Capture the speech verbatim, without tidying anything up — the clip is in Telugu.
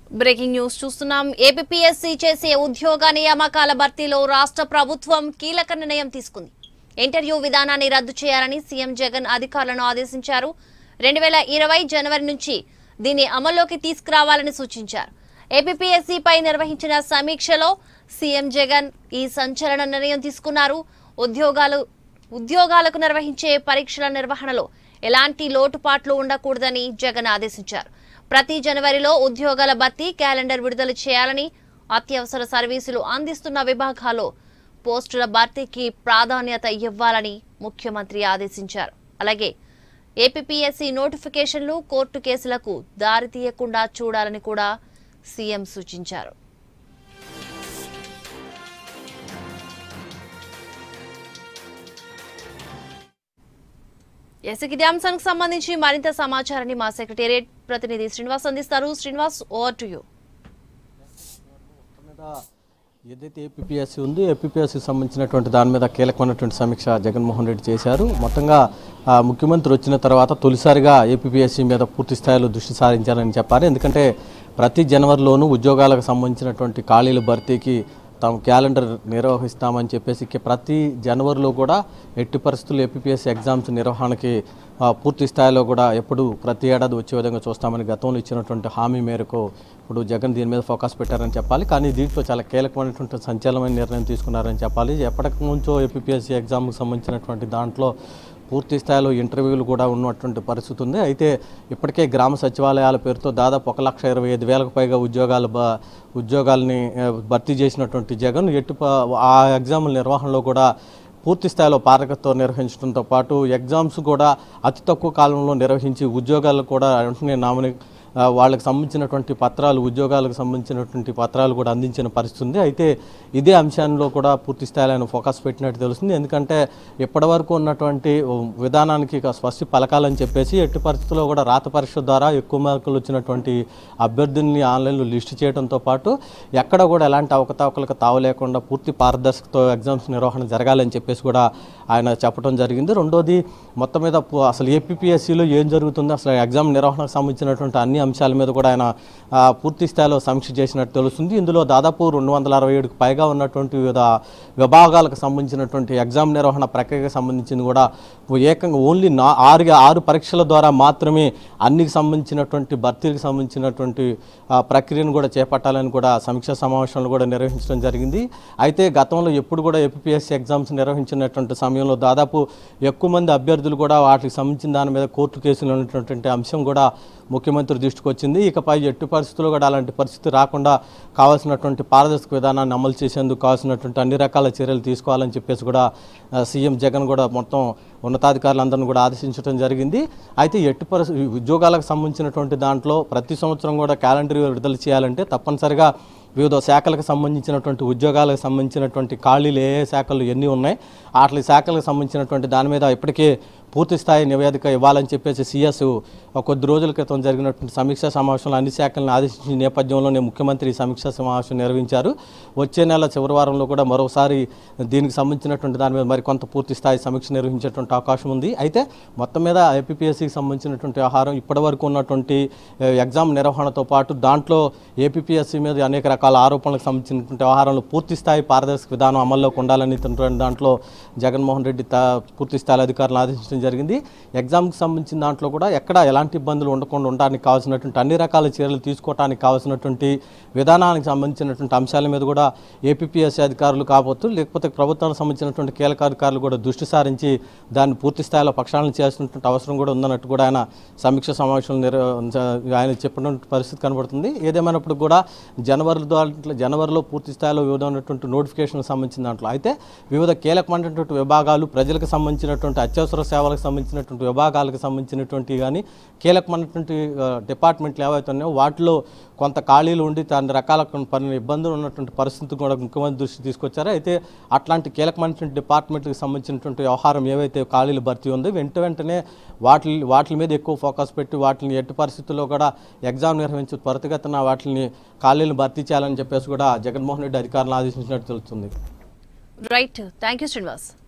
బ్రేకింగ్ న్యూస్ చూస్తున్నాం. ఏపీపీఎస్సీ చేసే ఉద్యోగ నియామకాల భర్తీలో రాష్ట్ర ప్రభుత్వం కీలక నిర్ణయం తీసుకుంది. ఇంటర్వ్యూ విధానాన్ని రద్దు చేయాలని సీఎం జగన్ అధికారులను ఆదేశించారు. రెండు వేల ఇరవై జనవరి నుంచి దీన్ని అమల్లోకి తీసుకురావాలని సూచించారు. ఏపీపీఎస్సీపై నిర్వహించిన సమీక్షలో సీఎం జగన్ ఈ సంచలన నిర్ణయం తీసుకున్నారు. ఉద్యోగాలు ఉద్యోగాలకు నిర్వహించే పరీక్షల నిర్వహణలో ఎలాంటి లోటుపాట్లు ఉండకూడదని జగన్ ఆదేశించారు. ప్రతి జనవరిలో ఉద్యోగాల భర్తీ క్యాలెండర్ విడుదల చేయాలని, అత్యవసర సర్వీసులు అందిస్తున్న విభాగాల్లో పోస్టుల భర్తీకి ప్రాధాన్యత ఇవ్వాలని ముఖ్యమంత్రి ఆదేశించారు. అలాగే ఏపీపీఎస్సీ నోటిఫికేషన్లు, కోర్టు కేసులకు దారితీయకుండా చూడాలని కూడా సీఎం సూచించారు. ఇదే అంశానికి సంబంధించి మరింత సమాచారాన్ని మా సెక్రటేరియట్ ప్రతినిధి శ్రీనివాస్ అందిస్తారు. Srinivas, over to you. ఏదైతే ఏపీపీఎస్సీ ఉంది, ఏపీపీఎస్సీకి సంబంధించినటువంటి దాని మీద కీలకమైనటువంటి సమీక్ష జగన్మోహన్ రెడ్డి చేశారు. మొత్తంగా ముఖ్యమంత్రి వచ్చిన తర్వాత తొలిసారిగా ఏపీపీఎస్సీ మీద పూర్తి స్థాయిలో దృష్టి సారించాలని చెప్పారు. ఎందుకంటే ప్రతి జనవరిలోనూ ఉద్యోగాలకు సంబంధించినటువంటి ఖాళీల భర్తీకి తాము క్యాలెండర్ నిర్వహిస్తామని చెప్పేసి ప్రతి జనవరిలో కూడా ఎట్టి పరిస్థితుల్లో ఏపీపీఎస్సీ ఎగ్జామ్స్ నిర్వహణకి పూర్తి స్థాయిలో కూడా ఎప్పుడు ప్రతి ఏడాది వచ్చే విధంగా చూస్తామని గతంలో ఇచ్చినటువంటి హామీ మేరకు ఇప్పుడు జగన్ దీని మీద ఫోకస్ పెట్టారని చెప్పాలి. కానీ దీంట్లో చాలా కీలకమైనటువంటి సంచలనమైన నిర్ణయం తీసుకున్నారని చెప్పాలి. ఎప్పటికి నుంచో ఏపీపీఎస్సీ ఎగ్జామ్కి సంబంధించినటువంటి దాంట్లో పూర్తి స్థాయిలో ఇంటర్వ్యూలు కూడా ఉన్నటువంటి పరిస్థితి ఉంది. అయితే ఇప్పటికే గ్రామ సచివాలయాల పేరుతో దాదాపు ఒక లక్ష ఇరవై ఐదు వేలకు పైగా ఉద్యోగాలు ఉద్యోగాలని భర్తీ చేసినటువంటి జగన్ ఎట్టి ఆ ఎగ్జాముల నిర్వహణలో కూడా పూర్తి స్థాయిలో పారదర్శకతతో నిర్వహించడంతో పాటు ఎగ్జామ్స్ కూడా అతి తక్కువ కాలంలో నిర్వహించి ఉద్యోగాలు కూడా వెంటనే నామినే వాళ్ళకి సంబంధించినటువంటి పత్రాలు ఉద్యోగాలకు సంబంధించినటువంటి పత్రాలు కూడా అందించిన పరిస్థితి ఉంది. అయితే ఇదే అంశంలో కూడా పూర్తి స్థాయిలో ఆయన ఫోకస్ పెట్టినట్టు తెలుస్తుంది. ఎందుకంటే ఇప్పటివరకు ఉన్నటువంటి విధానానికి స్పష్టి పలకాలని చెప్పేసి ఎట్టి పరిస్థితుల్లో కూడా రాత పరీక్ష ద్వారా ఎక్కువ మార్కులు వచ్చినటువంటి అభ్యర్థుల్ని ఆన్లైన్లో లిస్టు చేయడంతో పాటు ఎక్కడ కూడా ఎలాంటి అవకతవకలకు తావు లేకుండా పూర్తి పారదర్శకతో ఎగ్జామ్స్ నిర్వహణ జరగాలని చెప్పేసి కూడా ఆయన చెప్పడం జరిగింది. రెండోది మొత్తం మీద అసలు ఏపీపీఎస్సీలో ఏం జరుగుతుందో అసలు ఎగ్జామ్ నిర్వహణకు సంబంధించినటువంటి అన్ని అంశాల మీద కూడా ఆయన పూర్తి స్థాయిలో సమీక్ష చేసినట్టు తెలుస్తుంది. ఇందులో దాదాపు రెండు వందల అరవై ఏడుకు పైగా ఉన్నటువంటి వివిధ విభాగాలకు సంబంధించినటువంటి ఎగ్జామ్ నిర్వహణ ప్రక్రియకు సంబంధించింది కూడా ఏకంగా ఓన్లీ నా ఆరు ఆరు పరీక్షల ద్వారా మాత్రమే అన్నికి సంబంధించినటువంటి భర్తీలకు సంబంధించినటువంటి ప్రక్రియను కూడా చేపట్టాలని కూడా సమీక్షా సమావేశాలు కూడా నిర్వహించడం జరిగింది. అయితే గతంలో ఎప్పుడు కూడా ఏపీపీఎస్సీ ఎగ్జామ్స్ నిర్వహించినటువంటి సమయంలో దాదాపు ఎక్కువ మంది అభ్యర్థులు కూడా వాటికి సంబంధించిన దాని మీద కోర్టు కేసులు ఉన్నటువంటి అంశం కూడా ముఖ్యమంత్రి దృష్టికి వచ్చింది. ఇకపై ఎట్టి పరిస్థితుల్లో కూడా అలాంటి పరిస్థితి రాకుండా కావాల్సినటువంటి పారదర్శక విధానాన్ని అమలు చేసేందుకు కావాల్సినటువంటి అన్ని రకాల చర్యలు తీసుకోవాలని చెప్పేసి కూడా సీఎం జగన్ కూడా మొత్తం ఉన్నతాధికారులందరినీ కూడా ఆదేశించడం జరిగింది. అయితే ఎట్టి పరిస్థితి ఉద్యోగాలకు సంబంధించినటువంటి దాంట్లో ప్రతి సంవత్సరం కూడా క్యాలెండర్ విడుదల చేయాలంటే తప్పనిసరిగా వివిధ శాఖలకు సంబంధించినటువంటి ఉద్యోగాలకు సంబంధించినటువంటి ఖాళీలు ఏ ఏ శాఖలు ఎన్ని ఉన్నాయి వాటి శాఖలకు సంబంధించినటువంటి దాని మీద ఇప్పటికే పూర్తి స్థాయి నివేదిక ఇవ్వాలని చెప్పేసి సీఎస్ కొద్ది రోజుల క్రితం జరిగినటువంటి సమీక్షా సమావేశంలో అన్ని శాఖలను ఆదేశించిన నేపథ్యంలోనే ముఖ్యమంత్రి సమీక్షా సమావేశం నిర్వహించారు. వచ్చే నెల చివరి వారంలో కూడా మరోసారి దీనికి సంబంధించినటువంటి దాని మీద మరికొంత పూర్తి స్థాయి సమీక్ష నిర్వహించేటువంటి అవకాశం ఉంది. అయితే మొత్తం మీద ఏపీపీఎస్సీకి సంబంధించినటువంటి వ్యవహారం ఇప్పటి వరకు ఉన్నటువంటి ఎగ్జామ్ నిర్వహణతో పాటు దాంట్లో ఏపీపీఎస్సీ మీద అనేక రకాల ఆరోపణలకు సంబంధించినటువంటి వ్యవహారంలో పూర్తి స్థాయి పారదర్శక విధానం అమల్లోకి ఉండాలని దాంట్లో జగన్మోహన్ రెడ్డి పూర్తి స్థాయి అధికారులను ఆదేశించడం జరిగింది. ఎగ్జామ్కి సంబంధించిన దాంట్లో కూడా ఎక్కడ ఎలాంటి ఇబ్బందులు ఉండకుండా ఉండడానికి కావాల్సినటువంటి అన్ని రకాల చర్యలు తీసుకోవడానికి కావాల్సినటువంటి విధానానికి సంబంధించినటువంటి అంశాల మీద కూడా ఏపీపీఎస్సీ అధికారులు కావచ్చు లేకపోతే ప్రభుత్వానికి సంబంధించినటువంటి కీలక అధికారులు కూడా దృష్టి సారించి దాన్ని పూర్తి స్థాయిలో ప్రక్షాళన చేయాల్సినటువంటి అవసరం కూడా ఉందన్నట్టు కూడా ఆయన సమీక్ష సమావేశంలో నిర్వ ఆయన చెప్పినటువంటి పరిస్థితి కనబడుతుంది. ఏదేమైనప్పుడు కూడా జనవరి దాంట్లో జనవరిలో పూర్తి స్థాయిలో వివిధమైనటువంటి నోటిఫికేషన్కి సంబంధించిన దాంట్లో అయితే వివిధ కీలకమైనటువంటి విభాగాలు ప్రజలకు సంబంధించినటువంటి అత్యవసర సేవలకు సంబంధించినటువంటి విభాగాలకు సంబంధించినటువంటి కానీ కీలకమైనటువంటి డిపార్ట్మెంట్లు ఏవైతే ఉన్నాయో వాటిలో కొంత ఖాళీలు ఉండి దాని రకాల పని ఇబ్బందులు ఉన్నటువంటి పరిస్థితి కూడా ముఖ్యమంత్రి దృష్టి తీసుకొచ్చారు. అయితే అట్లాంటి కీలకమైనటువంటి డిపార్ట్మెంట్కి సంబంధించినటువంటి వ్యవహారం ఏవైతే ఖాళీలు భర్తీ ఉందో వెంట వెంటనే వాటి వాటి మీద ఎక్కువ ఫోకస్ పెట్టి వాటిని ఎట్టి పరిస్థితుల్లో కూడా ఎగ్జామ్ నిర్వహించి త్వరితగతిన వాటిని ఖాళీలను భర్తీ చేయాలని చెప్పేసి కూడా జగన్మోహన్ రెడ్డి అధికారులను ఆదేశించినట్టు తెలుస్తుంది. Right, thank you Srinivas.